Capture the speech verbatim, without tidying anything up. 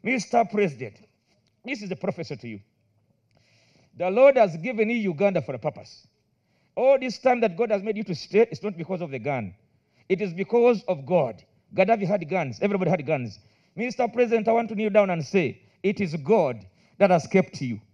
Mister President, this is a prophecy to you. The Lord has given you Uganda for a purpose. All this time that God has made you to stay, it's not because of the gun. It is because of God. Gaddafi had guns. Everybody had guns. Mister President, I want to kneel down and say, it is God that has kept you.